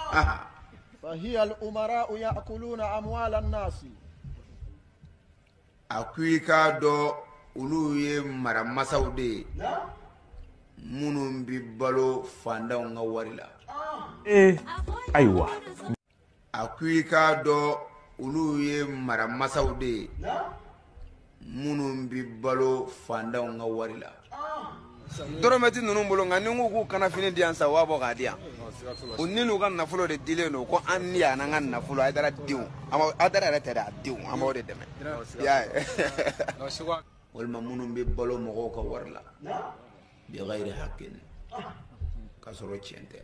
فهي الأمراء يأكلون أموال الناس أكويكا دو أولوية مرمى سودي منهم ببالو فاندون غوارلا أيوة أكويكا دو أولوية مرمى سودي منهم ببالو فاندون غوارلا dorometi nunu bolo nga ni nguku kana fini diyan sa wabo ga diyan uninu kan nafulo de dile no ko anni ya nan nafulo ay dara diu ama adara rete da diu ama wode deme ya wal mamunum bi balo mo ko warla bi ghairi haqqin kasoro chente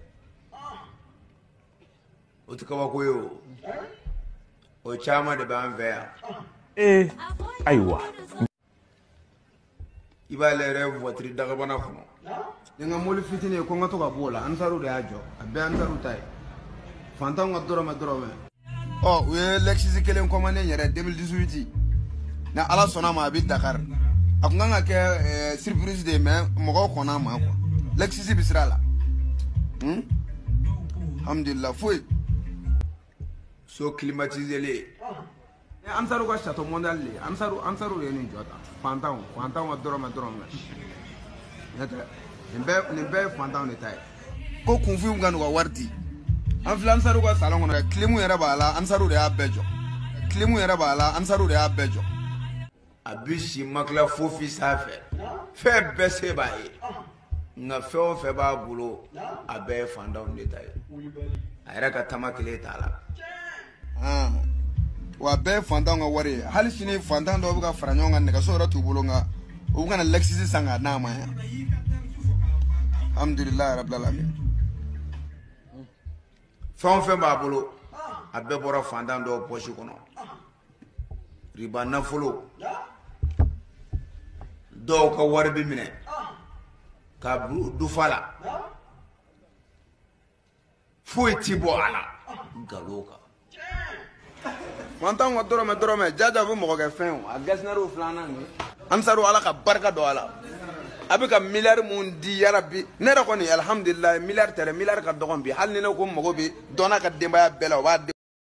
utikawa ko yo o chama de ban ver أيوة iba le rev voitri daga bana funo nga moli fitine ko ngato ka bola ansaru de ajo abe ansaru tay fantan nga dorome oh we lexis kelen ko mané yere 2018 na ala sona ma bi Dakar akunga nga ke surprise de mais mo ko na ma ko lexis bisrala alhamdulillah foi so climatisé le ansaru ko chateau mondial le ansaru re ni jota fantan wa dorome nata nimbe fantan ne tay ko kunfi ngano wa wardi an filan ansaru ko salon ko klimu yera bala ansaru re abejo abishi makla fofi safe fe bese baye nga feo fe ba bulo abe fandan ne tay ayra ka tamakile tala wa be fantan nga wari hal sini fantan do buga faranyo nga ne ka so ra tubulo nga o buga na lexis sanga na ma alhamdulillah rabbil alamin fon ba bulo abe bora fandan do pochi kono riba na fulo do ka warbi mine ka du fala foi tibo ala galoka fantan wa dorome jaja bu mo ga fen a gasnaru flana ni ansaru ala ka barka do ala abika milliard mun di ya rabbi ne ra ko ni alhamdulillah milliard tere milliard ka dogon bi hal ni ko mo go bi dona ka demba ya bela wa